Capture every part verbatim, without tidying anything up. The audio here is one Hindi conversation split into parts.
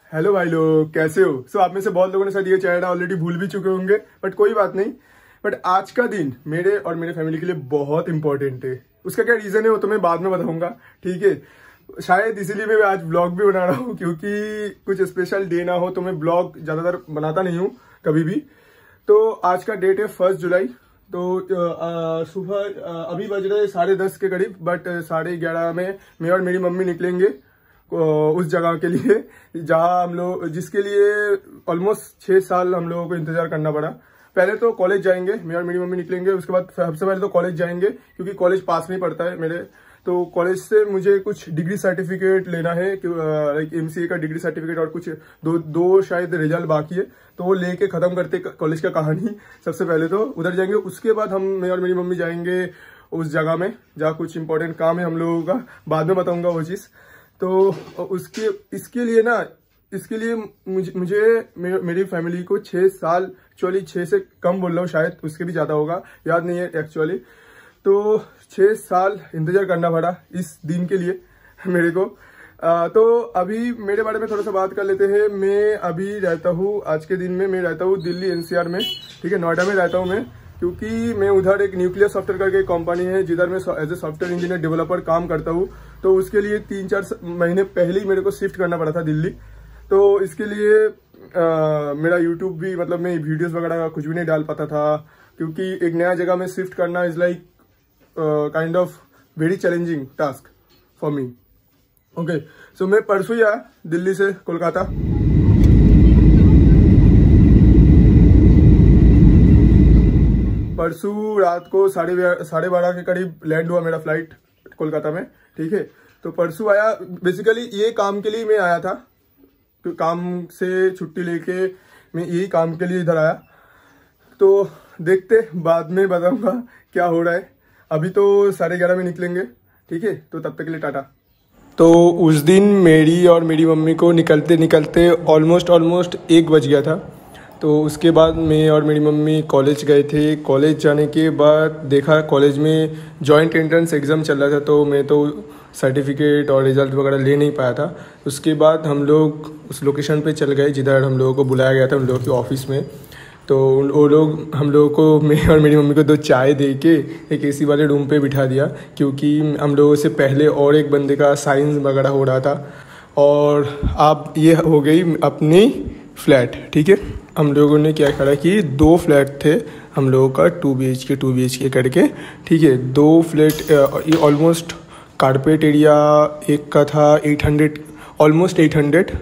हेलो भाई लोग, कैसे हो? सो so, आप में से बहुत लोगों ने शायद ये चैनल ऑलरेडी भूल भी चुके होंगे, बट कोई बात नहीं। बट आज का दिन मेरे और मेरे फैमिली के लिए बहुत इंपॉर्टेंट है। उसका क्या रीजन है वो तो मैं बाद में बताऊंगा, ठीक है। शायद इसीलिए मैं आज ब्लॉग भी बना रहा हूँ, क्योंकि कुछ स्पेशल डे ना हो तो मैं ब्लॉग ज्यादातर बनाता नहीं हूँ कभी भी। तो आज का डेट है फर्स्ट जुलाई। तो सुबह अभी बज रहे साढ़े दस के करीब, बट साढ़े ग्यारह में मैं और मेरी मम्मी निकलेंगे उस जगह के लिए जहां हम लोग, जिसके लिए ऑलमोस्ट छह साल हम लोगों को इंतजार करना पड़ा। पहले तो कॉलेज जाएंगे, मैं और मेरी मम्मी निकलेंगे। उसके बाद सबसे पहले तो कॉलेज जाएंगे, क्योंकि कॉलेज पास में ही पड़ता है मेरे। तो कॉलेज से मुझे कुछ डिग्री सर्टिफिकेट लेना है, लाइक एमसीए का डिग्री सर्टिफिकेट, और कुछ दो दो शायद रिजल्ट बाकी है, तो वो लेके खत्म करते कॉलेज का कहानी। सबसे पहले तो उधर जाएंगे। उसके बाद हम, मैं और मेरी मम्मी जाएंगे उस जगह में जहाँ कुछ इंपॉर्टेंट काम है हम लोगों का, बाद में बताऊंगा वो चीज। तो उसके इसके लिए ना इसके लिए मुझे, मुझे मे, मेरी फैमिली को छह साल, एक्चुअली छह से कम बोल रहा हूँ, शायद उसके भी ज्यादा होगा, याद नहीं है एक्चुअली। तो छह साल इंतजार करना पड़ा इस दिन के लिए मेरे को। आ, तो अभी मेरे बारे में थोड़ा सा बात कर लेते हैं। मैं अभी रहता हूँ, आज के दिन में मैं रहता हूँ दिल्ली एनसीआर में, ठीक है, नोएडा में रहता हूँ मैं। क्योंकि मैं उधर एक न्यूक्लियर सॉफ्टवेयर करके कंपनी है जिधर मैं as a software engineer developer काम करता हूँ। तो उसके लिए तीन चार महीने पहले ही मेरे को शिफ्ट करना पड़ा था दिल्ली। तो इसके लिए आ, मेरा यूट्यूब भी, मतलब मैं वीडियोस वगैरह कुछ भी नहीं डाल पाता था, क्योंकि एक नया जगह में शिफ्ट करना is like kind of very challenging task for me. Okay, so मैं परसों ही आया दिल्ली से कोलकाता। परसों रात को साढ़े साढ़े बारह के करीब लैंड हुआ मेरा फ्लाइट कोलकाता में, ठीक है। तो परसों आया। बेसिकली ये काम के लिए मैं आया था, तो काम से छुट्टी लेके मैं यही काम के लिए इधर आया। तो देखते, बाद में बताऊंगा क्या हो रहा है। अभी तो साढ़े ग्यारह में निकलेंगे, ठीक है। तो तब तक के लिए टाटा। तो उस दिन मेरी और मेरी मम्मी को निकलते निकलते ऑलमोस्ट ऑलमोस्ट एक बज गया था। तो उसके बाद मैं और मेरी मम्मी कॉलेज गए थे। कॉलेज जाने के बाद देखा कॉलेज में जॉइंट एंट्रेंस एग्ज़ाम चल रहा था, तो मैं तो सर्टिफिकेट और रिज़ल्ट वगैरह ले नहीं पाया था। उसके बाद हम लोग उस लोकेशन पे चल गए जिधर हम लोगों को बुलाया गया था, उन लोगों के ऑफिस में। तो वो लोग हम लोगों को, मैं और मेरी मम्मी को दो चाय दे के एक एसी वाले रूम पे बिठा दिया, क्योंकि हम लोगों से पहले और एक बंदे का साइंस वगैरह हो रहा था। और अब ये हो गई अपनी फ्लैट, ठीक है। हम लोगों ने क्या करा कि दो फ्लैट थे हम लोगों का, two B H K two B H K करके, ठीक है। दो फ्लैट, ये ऑलमोस्ट कारपेट एरिया एक का था eight hundred, almost eight hundred,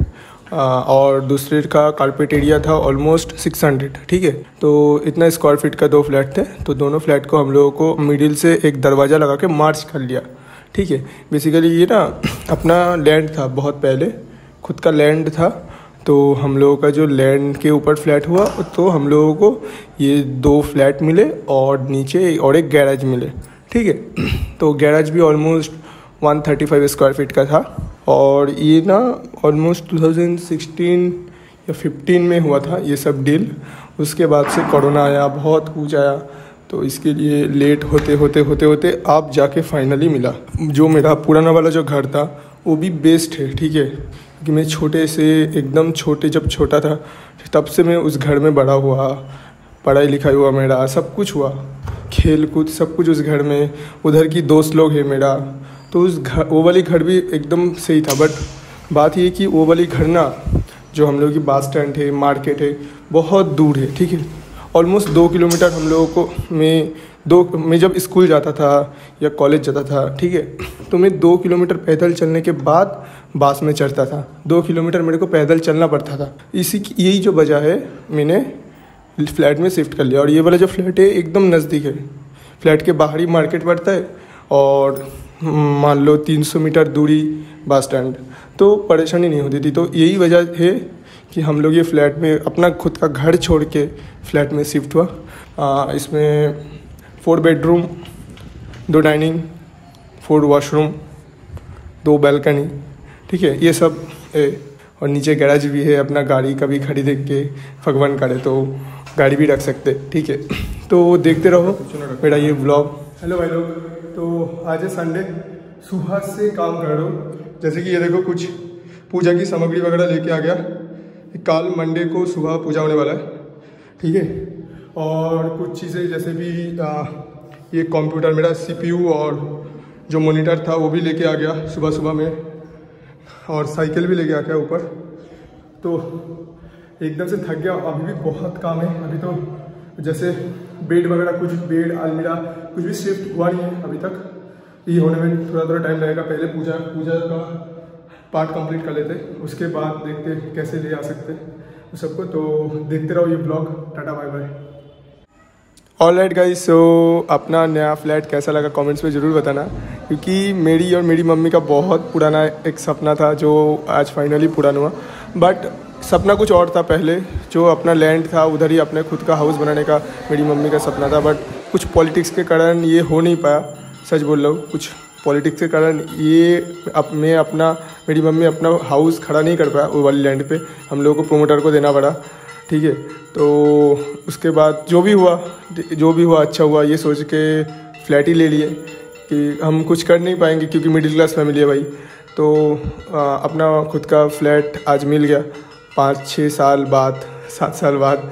और दूसरे का कारपेट एरिया था ऑलमोस्ट सिक्स हंड्रेड, ठीक है। तो इतना स्क्वायर फीट का दो फ्लैट थे। तो दोनों फ्लैट को हम लोगों को मिडिल से एक दरवाज़ा लगा के मार्च कर लिया, ठीक है। बेसिकली ये ना अपना लैंड था, बहुत पहले खुद का लैंड था। तो हम लोगों का जो लैंड के ऊपर फ्लैट हुआ, तो हम लोगों को ये दो फ्लैट मिले और नीचे और एक गैराज मिले, ठीक है। तो गैराज भी almost one thirty five square feet का था। और ये ना ऑलमोस्ट टू थाउजेंड सिक्सटीन या फिफ्टीन में हुआ था ये सब डील। उसके बाद से कोरोना आया, बहुत कुछ आया, तो इसके लिए लेट होते होते होते होते आप जाके फाइनली मिला। जो मेरा पुराना वाला जो घर था वो भी बेस्ट है, ठीक है। क्योंकि मैं छोटे से, एकदम छोटे, जब छोटा था तब से मैं उस घर में बड़ा हुआ, पढ़ाई लिखाई हुआ मेरा, सब कुछ हुआ, खेल कूद सब कुछ उस घर में। उधर की दोस्त लोग हैं मेरा, तो उस घर, वो वाली घर भी एकदम सही था। बट बात ये कि वो वाली घर ना, जो हम लोग की बस स्टैंड है, मार्केट है, बहुत दूर है, ठीक है। ऑलमोस्ट दो किलोमीटर हम लोगों को, मैं दो मैं जब स्कूल जाता था या कॉलेज जाता था, ठीक है, तो मैं दो किलोमीटर पैदल चलने के बाद बस में चढ़ता था। दो किलोमीटर मेरे को पैदल चलना पड़ता था। इसी की यही जो वजह है मैंने फ्लैट में शिफ्ट कर लिया। और ये वाला जो फ्लैट है एकदम नज़दीक है, फ्लैट के बाहरी मार्केट पड़ता है और मान लो तीन सौ मीटर दूरी बस स्टैंड, तो परेशानी नहीं होती थी। तो यही वजह है कि हम लोग ये फ्लैट में, अपना खुद का घर छोड़ के फ्लैट में शिफ्ट हुआ। आ, इसमें फोर बेडरूम, दो डाइनिंग, फोर वॉशरूम, दो बैल्कनी, ठीक है, ये सब है। और नीचे गैराज भी है, अपना गाड़ी कभी खरीद के भगवान करे तो गाड़ी भी रख सकते, ठीक है। तो देखते रहो मेरा ये ब्लॉग। हेलो भाई लोग, तो आज है संडे, सुबह से काम कर रहा हूँ। जैसे कि ये देखो कुछ पूजा की सामग्री वगैरह लेके आ गया। कल मंडे को सुबह पूजा होने वाला है, ठीक है। और कुछ चीज़ें जैसे भी आ, ये कंप्यूटर, मेरा सीपीयू और जो मॉनिटर था वो भी लेके आ गया सुबह सुबह में, और साइकिल भी लेके आ गया ऊपर। तो एकदम से थक गया। अभी भी बहुत काम है। अभी तो जैसे बेड वगैरह, कुछ बेड अलमीरा कुछ भी शिफ्ट हुआ नहीं है अभी तक। ये होने में थोड़ा थोड़ा टाइम लगेगा। पहले पूजा पूजा का पार्ट कंप्लीट कर लेते, उसके बाद देखते कैसे ले आ सकते उस सबको। तो देखते रहो ये blog. Tata bye bye. Alright guys, so अपना नया फ्लैट कैसा लगा कमेंट्स में ज़रूर बताना, क्योंकि मेरी और मेरी मम्मी का बहुत पुराना एक सपना था जो आज फाइनली पूरा हुआ। बट सपना कुछ और था पहले, जो अपना लैंड था उधर ही अपने खुद का हाउस बनाने का मेरी मम्मी का सपना था। बट कुछ पॉलिटिक्स के कारण ये हो नहीं पाया, सच बोल रहा हूँ। कुछ पॉलिटिक्स के कारण ये अब मैं अपना मेरी मम्मी अपना हाउस खड़ा नहीं कर पाया वो वाली लैंड पे, हम लोगों को प्रोमोटर को देना पड़ा, ठीक है। तो उसके बाद जो भी हुआ जो भी हुआ अच्छा हुआ, ये सोच के फ्लैट ही ले लिए कि हम कुछ कर नहीं पाएंगे क्योंकि मिडिल क्लास फैमिली है भाई। तो आ, अपना खुद का फ्लैट आज मिल गया पाँच छः साल बाद, सात साल बाद।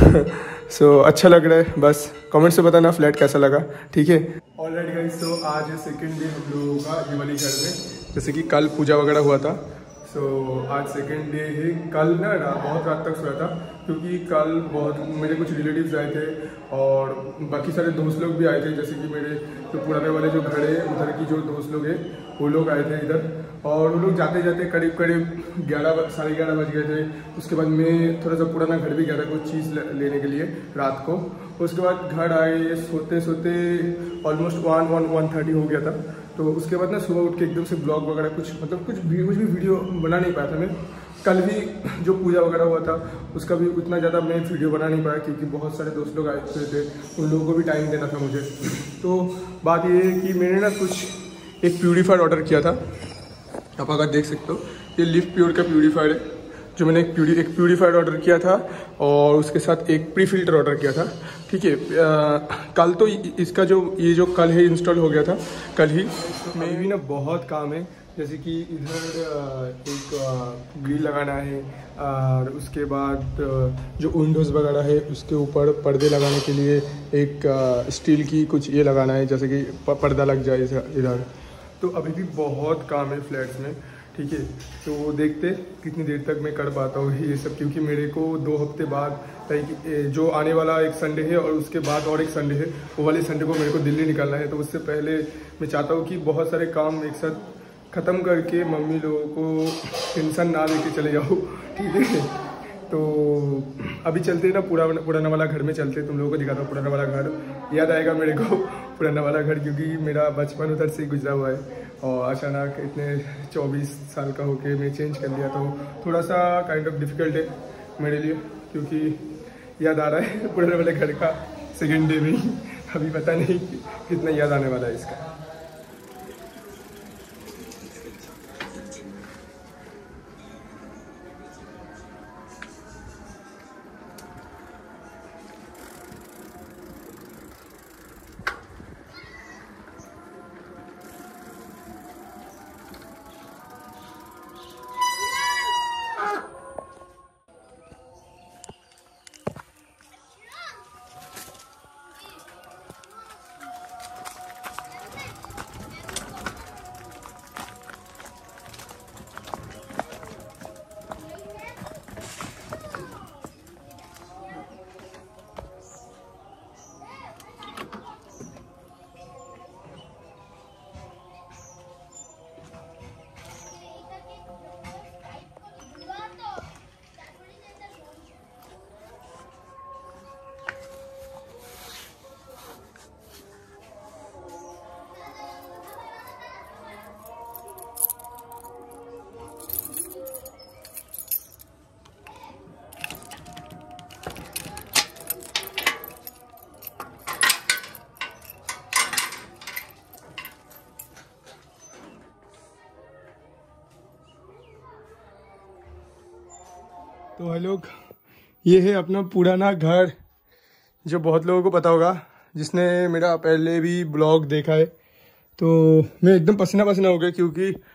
सो so, अच्छा लग रहा है। बस कमेंट से बताना फ्लैट कैसा लगा, ठीक है। ऑलराइट गाइस, तो आज सेकंड डे हम लोगों का ये वाली घर में, जैसे कि कल पूजा वगैरह हुआ था। सो so, आज सेकंड डे है। कल ना बहुत रात तक सोया था क्योंकि कल बहुत मेरे कुछ रिलेटिव्स आए थे और बाकी सारे दोस्त लोग भी आए थे। जैसे कि मेरे जो पुराने वाले जो घर है उधर की जो दोस्त लोग हैं वो लोग आए थे इधर, और वो लोग जाते जाते करीब करीब ग्यारह साढ़े ग्यारह बज गए थे। उसके बाद मैं थोड़ा सा पुराना घर भी गया था कुछ चीज़ लेने के लिए रात को। उसके बाद घर आए, सोते सोते almost one one one thirty हो गया था। तो उसके बाद ना सुबह उठ के एकदम से ब्लॉग वगैरह कुछ मतलब कुछ भी कुछ भी वीडियो बना नहीं पाया था मैं। कल भी जो पूजा वगैरह हुआ था उसका भी उतना ज़्यादा मैं वीडियो बना नहीं पाया क्योंकि बहुत सारे दोस्त लोग आए हुए थे, उन लोगों को भी टाइम देना था मुझे। तो बात ये है कि मैंने ना कुछ एक प्यूरीफायर ऑर्डर किया था, आप अगर देख सकते हो ये लिव प्योर का प्यूरीफायर है जो मैंने एक प्यूरी एक प्यूरीफायर ऑर्डर किया था और उसके साथ एक प्री फिल्टर ऑर्डर किया था, ठीक है। कल तो इसका जो ये जो कल है इंस्टॉल हो गया था कल ही। मैं भी ना बहुत काम है, जैसे कि इधर एक ग्रिल लगाना है और उसके बाद जो विंडोज़ वगैरह है उसके ऊपर पर्दे लगाने के लिए एक स्टील की कुछ ये लगाना है, जैसे कि पर्दा लग जाए इधर। तो अभी भी बहुत काम है फ्लैट्स में, ठीक है। तो देखते कितनी देर तक मैं कर पाता हूँ ये सब, क्योंकि मेरे को दो हफ्ते बाद जो आने वाला एक संडे है और उसके बाद और एक संडे है, वो वाले संडे को मेरे को दिल्ली निकलना है। तो उससे पहले मैं चाहता हूँ कि बहुत सारे काम एक साथ ख़त्म करके मम्मी लोगों को टेंशन ना लेके चले जाओ, ठीक है। तो अभी चलते ना पुराना पुराना वाला घर में चलते, तुम लोगों को दिखाता हूँ पुराना वाला घर। याद आएगा मेरे को पुराना वाला घर, क्योंकि मेरा बचपन उधर से गुजरा हुआ है और अचानक इतने चौबीस साल का होके मैं चेंज कर लिया। तो थोड़ा सा काइंड ऑफ डिफ़िकल्ट है मेरे लिए, क्योंकि याद आ रहा है पुराने वाले घर का सेकेंड डे में ही। अभी पता नहीं कितना याद आने वाला है इसका। तो भाई लोग, ये है अपना पुराना घर, जो बहुत लोगों को पता होगा जिसने मेरा पहले भी ब्लॉग देखा है। तो मैं एकदम पसीना पसीना हो गया क्योंकि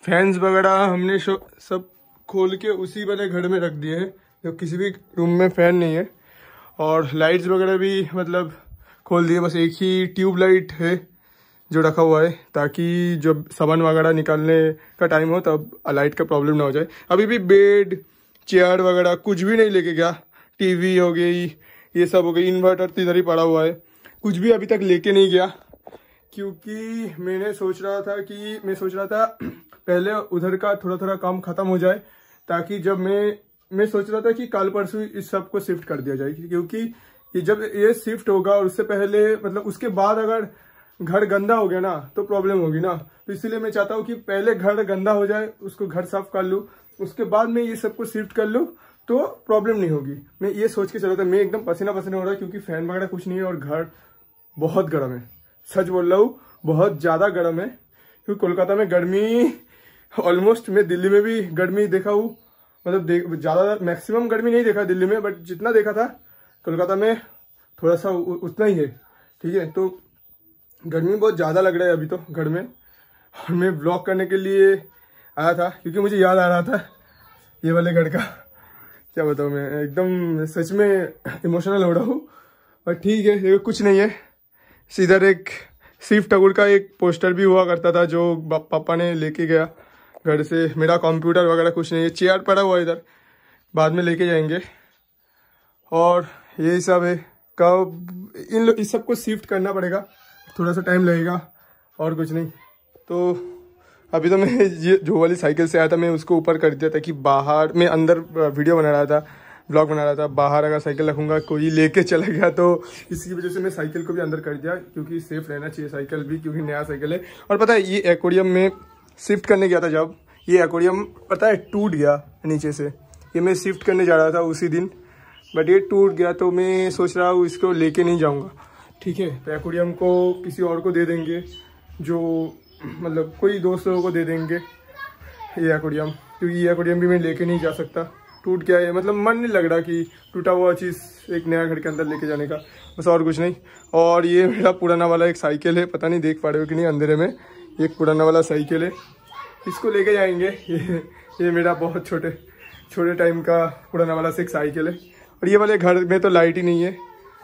फैंस वगैरह हमने सब खोल के उसी वाले घर में रख दिए हैं, तो किसी भी रूम में फ़ैन नहीं है। और लाइट्स वगैरह भी मतलब खोल दिए, बस एक ही ट्यूब लाइट है जो रखा हुआ है, ताकि जब सामान वगैरह निकालने का टाइम हो तब लाइट का प्रॉब्लम ना हो जाए। अभी भी बेड चेयर वगैरह कुछ भी नहीं लेके गया, टीवी हो गई, ये सब हो गई, इन्वर्टर तो इधर ही पड़ा हुआ है, कुछ भी अभी तक लेके नहीं गया। क्योंकि मैंने सोच रहा था कि मैं सोच रहा था पहले उधर का थोड़ा थोड़ा काम खत्म हो जाए, ताकि जब मैं मैं सोच रहा था कि कल परसों इस सब को शिफ्ट कर दिया जाए, क्योंकि ये जब ये शिफ्ट होगा और उससे पहले मतलब उसके बाद अगर घर गंदा हो गया ना तो प्रॉब्लम होगी ना। तो इसीलिए मैं चाहता हूँ कि पहले घर गंदा हो जाए, उसको घर साफ कर लूँ, उसके बाद मैं ये सबको शिफ्ट कर लूँ तो प्रॉब्लम नहीं होगी। मैं ये सोच के चला था, मैं एकदम पसीना पसीना हो रहा है क्योंकि फैन वगैरह कुछ नहीं है और घर बहुत गर्म है, सच बोल रहा हूँ बहुत ज़्यादा गर्म है। क्योंकि कोलकाता में गर्मी ऑलमोस्ट, मैं दिल्ली में भी गर्मी देखा हूँ, मतलब ज़्यादा मैक्सिमम गर्मी नहीं देखा दिल्ली में, बट जितना देखा था कोलकाता में थोड़ा सा उतना ही है, ठीक है। तो गर्मी बहुत ज़्यादा लग रहा है अभी तो घर में। और मैं ब्लॉग करने के लिए आया था क्योंकि मुझे याद आ रहा था ये वाले घर का, क्या बताऊँ मैं, एकदम सच में इमोशनल हो रहा हूँ। और ठीक है, देखो कुछ नहीं है, इधर एक शिव ठाकुर का एक पोस्टर भी हुआ करता था जो पापा ने लेके गया घर से। मेरा कंप्यूटर वगैरह कुछ नहीं है, चेयर पड़ा हुआ इधर, बाद में लेके जाएंगे। और यही सब है, कब इन इस सब को शिफ्ट करना पड़ेगा, थोड़ा सा टाइम लगेगा और कुछ नहीं। तो अभी तो मैं ये जो वाली साइकिल से आया था मैं उसको ऊपर कर दिया था कि बाहर मैं अंदर वीडियो बना रहा था, ब्लॉग बना रहा था, बाहर अगर साइकिल रखूँगा कोई लेके चला गया तो इसकी वजह से मैं साइकिल को भी अंदर कर दिया, क्योंकि सेफ रहना चाहिए साइकिल भी, क्योंकि नया साइकिल है। और पता है ये एक्वेरियम में शिफ्ट करने गया था, जब ये एक्वेरियम पता है टूट गया नीचे से, ये मैं शिफ्ट करने जा रहा था उसी दिन, बट ये टूट गया। तो मैं सोच रहा हूँ इसको लेके नहीं जाऊँगा, ठीक है। तो एक्वेरियम को किसी और को दे देंगे, जो मतलब कोई दोस्त लोगों को दे देंगे ये एक्वेरियम, क्योंकि ये एक्वेरियम भी मैं लेके नहीं जा सकता, टूट गया है। मतलब मन नहीं लग रहा कि टूटा हुआ चीज़ एक नया घर के अंदर लेके जाने का, बस और कुछ नहीं। और ये मेरा पुराना वाला एक साइकिल है, पता नहीं देख पा रहे हो कि नहीं अंधेरे में, एक पुराना वाला साइकिल है, इसको लेके जाएंगे। ये ये मेरा बहुत छोटे छोटे टाइम का पुराना वाला से एक साइकिल है। और ये वाले घर में तो लाइट ही नहीं है,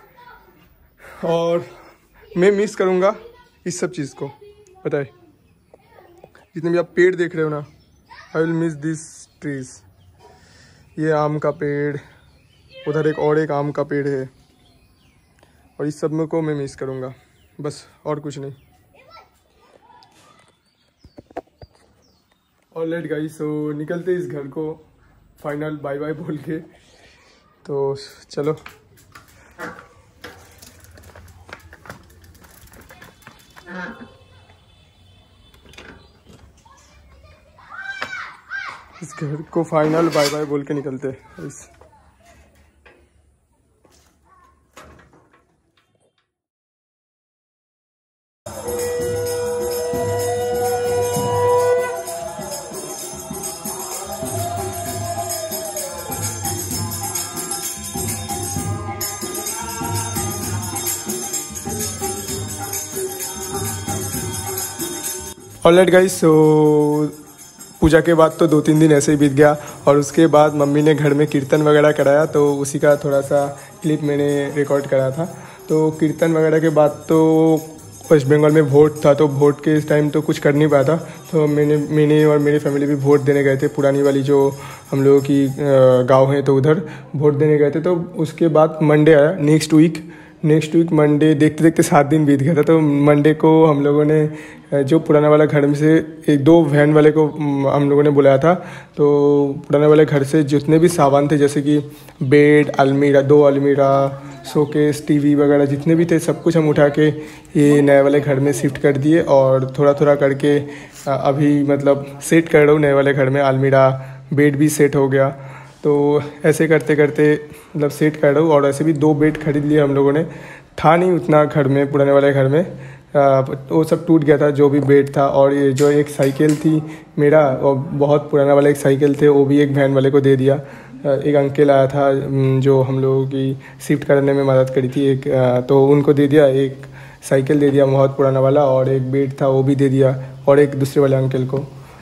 और मैं मिस करूँगा इस सब चीज़ को, पता है। जितने भी आप पेड़ देख रहे हो ना, I will miss this trees. ये आम का पेड़, उधर एक और एक आम का पेड़ है, और इस सब में को मैं मिस करूँगा, बस और कुछ नहीं। और लेट गाइस, सो निकलते इस घर को फाइनल बाय बाय बोल के। तो चलो इस घर को फाइनल बाय बाय बोल के निकलते हैं इस। ऑलराइट गाइस, सो पूजा के बाद तो दो तीन दिन ऐसे ही बीत गया, और उसके बाद मम्मी ने घर में कीर्तन वगैरह कराया, तो उसी का थोड़ा सा क्लिप मैंने रिकॉर्ड करा था। तो कीर्तन वगैरह के बाद तो वेस्ट बंगाल में वोट था, तो वोट के इस टाइम तो कुछ कर नहीं पाया था, तो मैंने मैंने और मेरी फैमिली भी वोट देने गए थे, पुरानी वाली जो हम लोगों की गाँव है, तो उधर वोट देने गए थे। तो उसके बाद मंडे आया, next week next week Monday, देखते देखते सात दिन बीत गया था। तो मंडे को हम लोगों ने जो पुराना वाला घर में से एक दो वैन वाले को हम लोगों ने बुलाया था। तो पुराने वाले घर से जितने भी सामान थे, जैसे कि बेड, अलमीरा, दो अलमीरा, शोकेस, टीवी वगैरह जितने भी थे, सब कुछ हम उठा के ये नए वाले घर में शिफ्ट कर दिए, और थोड़ा थोड़ा करके अभी मतलब सेट कर रहा हूँ नए वाले घर में। अलमीरा, बेड भी सेट हो गया, तो ऐसे करते करते मतलब सेट कर रहा हूँ। और ऐसे भी दो बेड खरीद लिए हम लोगों ने, था नहीं उतना घर में, पुराने वाले घर में आ, वो सब टूट गया था जो भी बेड था। और ये जो एक साइकिल थी मेरा, और बहुत पुराना वाला एक साइकिल थे, वो भी एक वैन वाले को दे दिया। एक अंकल आया था जो हम लोगों की शिफ्ट करने में मदद करी थी एक, तो उनको दे दिया, एक साइकिल दे दिया बहुत पुराना वाला, और एक बेड था वो भी दे दिया, और एक दूसरे वाले अंकल को।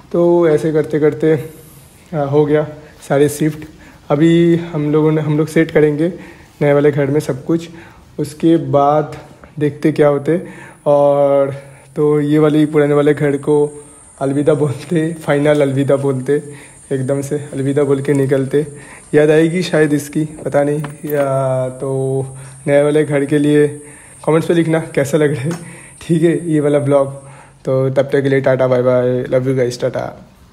तो ऐसे करते करते आ, हो गया सारे शिफ्ट। अभी हम लोगों ने हम लोग सेट करेंगे नए वाले घर में सब कुछ, उसके बाद देखते क्या होते। और तो ये वाली पुराने वाले घर को अलविदा बोलते, फाइनल अलविदा बोलते, एकदम से अलविदा बोल के निकलते। याद आएगी शायद इसकी, पता नहीं। या तो नए वाले घर के लिए कमेंट्स पे लिखना कैसा लग रहा है, ठीक है, ये वाला ब्लॉग। तो तब तक के लिए tata bye bye, love you guys, tata.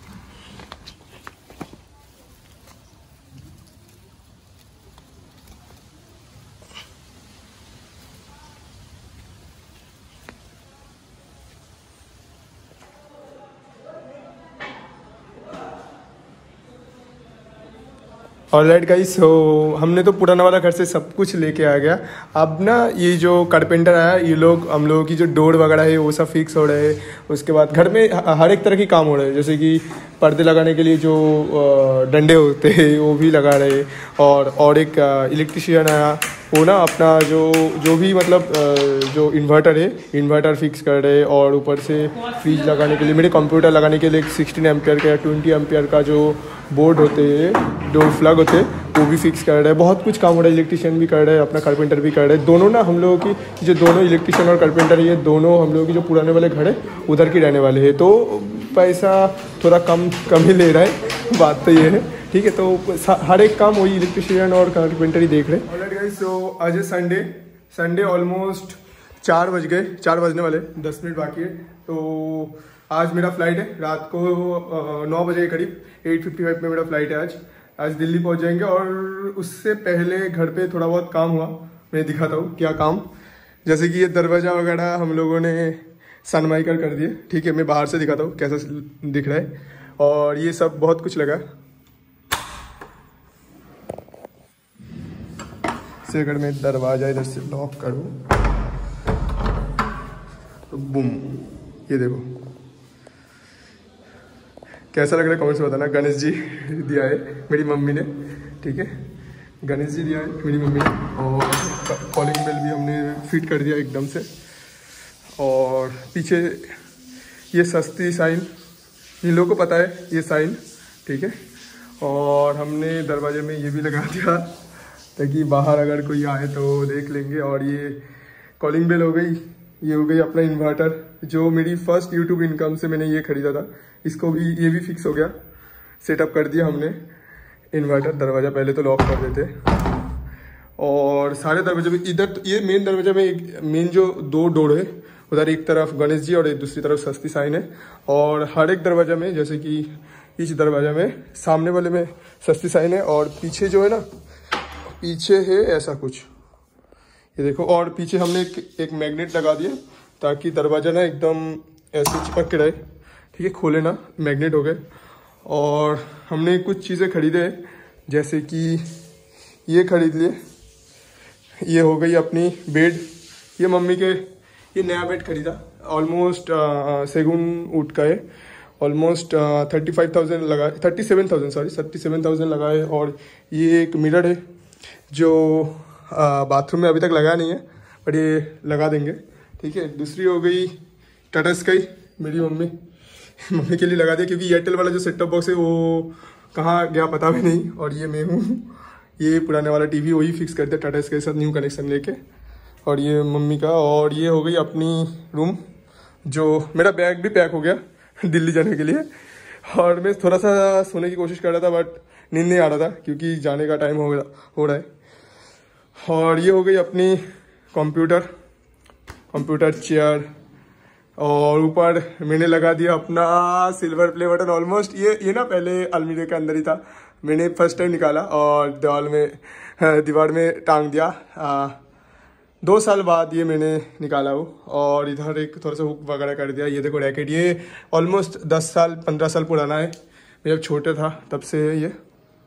Alright guys, so हमने तो पुराना वाला घर से सब कुछ लेके आ गया। अब ना ये जो कारपेंटर आया, ये लोग हम लोगों की जो डोर वगैरह है वो सब फिक्स हो रहे हैं। उसके बाद घर में हर एक तरह की काम हो रहे हैं, जैसे कि पर्दे लगाने के लिए जो डंडे होते हैं वो भी लगा रहे। और और एक इलेक्ट्रिशियन आया, वो ना अपना जो जो भी मतलब जो इन्वर्टर है इन्वर्टर फिक्स कर रहे। और ऊपर से फ्रिज लगाने के लिए, मेरे कंप्यूटर लगाने के लिए एक सिक्सटीन एम्पियर का या ट्वेंटी एम्पियर का जो बोर्ड होते हैं, जो प्लग होते हैं, वो भी फिक्स कर रहे हैं। बहुत कुछ काम हो रहा है, इलेक्ट्रिशियन भी कर रहे हैं, अपना कारपेंटर भी कर रहे हैं। दोनों ना हम लोगों की जो दोनों इलेक्ट्रिशियन और कारपेंटर है, ये दोनों हम लोगों की जो पुराने वाले घर है उधर की रहने वाले हैं। तो पैसा थोड़ा कम कम ही ले रहा है, बात तो ये है, ठीक है। तो हर एक काम वही इलेक्ट्रिशियन और कारपेंटर ही देख रहे हैं। ऑलराइट गाइस, सो आज है संडे। संडे ऑलमोस्ट चार बज गए, चार बजने वाले, दस मिनट बाकी है। तो आज मेरा फ्लाइट है रात को नौ बजे के करीब, एट फिफ्टी फाइव में मेरा फ्लाइट है। आज आज दिल्ली पहुंच जाएंगे। और उससे पहले घर पे थोड़ा बहुत काम हुआ, मैं दिखाता हूँ क्या काम। जैसे कि ये दरवाज़ा वगैरह हम लोगों ने सनमाइकर कर दिए, ठीक है। मैं बाहर से दिखाता हूँ कैसा दिख रहा है। और ये सब बहुत कुछ लगा से। अगर मैं दरवाज़ा इधर से लॉक करूँ तो बूम, ये देखो कैसा लग रहा है, कमेंट्स में बताना। गणेश जी दिया है मेरी मम्मी ने, ठीक है, गणेश जी दिया है मेरी मम्मी ने। और कॉलिंग बेल भी हमने फिट कर दिया एकदम से। और पीछे ये सस्ती साइन, इन लोगों को पता है ये साइन, ठीक है। और हमने दरवाजे में ये भी लगा दिया ताकि बाहर अगर कोई आए तो देख लेंगे। और ये कॉलिंग बेल हो गई, ये हो गई अपना इन्वर्टर, जो मेरी फर्स्ट यूट्यूब इनकम से मैंने ये खरीदा था। इसको भी, ये भी फिक्स हो गया, सेटअप कर दिया हमने इन्वर्टर। दरवाज़ा पहले तो लॉक कर देते। और सारे दरवाजे में इधर तो ये मेन दरवाजा में एक मेन जो दो डोर है, उधर एक तरफ गणेश जी और एक दूसरी तरफ सस्ती साइन है। और हर एक दरवाजा में, जैसे कि इस दरवाजा में सामने वाले में सस्ती साइन है। और पीछे जो है ना, पीछे है ऐसा कुछ, ये देखो। और पीछे हमने एक, एक मैग्नेट लगा दिया ताकि दरवाजा ना एकदम ऐसे चिपक के रहे, ठीक है, खोले ना, मैग्नेट हो गए। और हमने कुछ चीज़ें खरीदे, जैसे कि ये खरीद लिए, ये हो गई अपनी बेड। ये मम्मी के, ये नया बेड खरीदा, ऑलमोस्ट सेगुन वुड का है। ऑलमोस्ट थर्टी फाइव थाउजेंड लगा, thirty seven thousand sorry thirty seven thousand लगा है। और ये एक मिरर है जो बाथरूम में अभी तक लगा नहीं है, बट ये लगा देंगे, ठीक है। दूसरी हो गई टाटा स्काई, मेरी मम्मी मम्मी के लिए लगा दिया, क्योंकि एयरटेल वाला जो सेटअप बॉक्स है वो कहाँ गया पता भी नहीं। और ये मैं हूँ, ये पुराने वाला टीवी वही फिक्स कर दिया टाटा स्काई के साथ न्यू कनेक्शन लेके। और ये मम्मी का। और ये हो गई अपनी रूम, जो मेरा बैग भी पैक हो गया दिल्ली जाने के लिए। और मैं थोड़ा सा सोने की कोशिश कर रहा था, बट नींद नहीं आ रहा था क्योंकि जाने का टाइम हो गया हो रहा है। और ये हो गई अपनी कंप्यूटर कंप्यूटर चेयर। और ऊपर मैंने लगा दिया अपना सिल्वर प्ले बटन। ऑलमोस्ट ये ये ना पहले अलमीरे के अंदर ही था, मैंने फर्स्ट टाइम निकाला और दीवार में दीवार में टांग दिया। आ, दो साल बाद ये मैंने निकाला वो। और इधर एक थोड़ा सा हुक वगैरह कर दिया। ये देखो रैकेट, ये ऑलमोस्ट दस साल पंद्रह साल पुराना है, मैं जब छोटे था तब से है ये।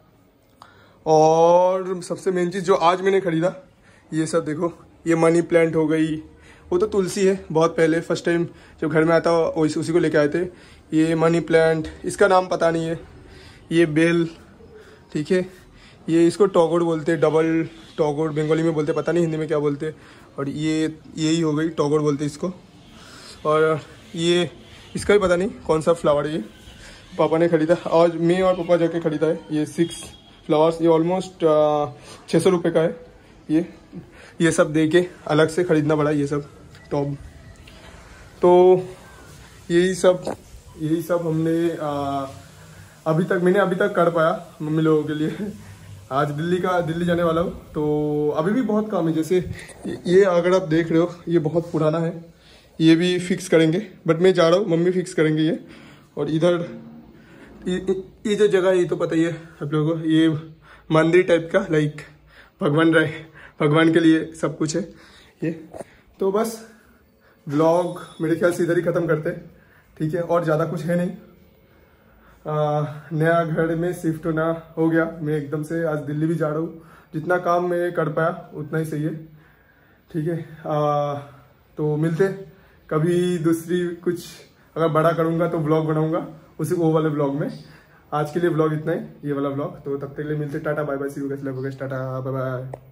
और सबसे मेन चीज़ जो आज मैंने खरीदा, ये सब देखो, ये मनी प्लांट हो गई। वो तो तुलसी है, बहुत पहले फर्स्ट टाइम जब घर में आता उसी को लेके आए थे। ये मनी प्लांट, इसका नाम पता नहीं है। ये बेल, ठीक है, ये इसको टॉगोड बोलते हैं, डबल टॉगोड बंगाली में बोलते, पता नहीं हिंदी में क्या बोलते। और ये यही हो गई, टॉगोड बोलते इसको। और ये इसका भी पता नहीं कौन सा फ्लावर है ये, पापा ने खरीदा, आज मैं और पापा जाके खरीदा है ये सिक्स फ्लावर्स। ये ऑलमोस्ट छः सौ रुपये का है। ये ये सब दे के अलग से खरीदना पड़ा ये सब टॉप। तो यही सब यही सब हमने आ, अभी तक मैंने अभी तक कर पाया मम्मी लोगों के लिए। आज दिल्ली का दिल्ली जाने वाला हूँ, तो अभी भी बहुत काम है। जैसे ये अगर आप देख रहे हो ये बहुत पुराना है, ये भी फिक्स करेंगे, बट मैं जा रहा हूँ, मम्मी फिक्स करेंगे ये। और इधर ये जो जगह है ये तो पता ही है आप लोगों को, ये मंदिर टाइप का, लाइक भगवान रहे भगवान के लिए सब कुछ है ये। तो बस व्लॉग मेरे ख्याल से इधर ही ख़त्म करते हैं, ठीक है। और ज़्यादा कुछ है नहीं। आ, नया घर में शिफ्ट होना हो गया, मैं एकदम से आज दिल्ली भी जा रहा हूँ। जितना काम मैं कर पाया उतना ही सही है, ठीक है। आ, तो मिलते कभी दूसरी कुछ अगर बड़ा करूँगा तो व्लॉग बनाऊँगा उसी वो वाले व्लॉग में। आज के लिए व्लॉग इतना ही, ये वाला व्लॉग। तो तब तक के लिए मिलते, tata bye bye, see you guys, love you guys, tata bye bye.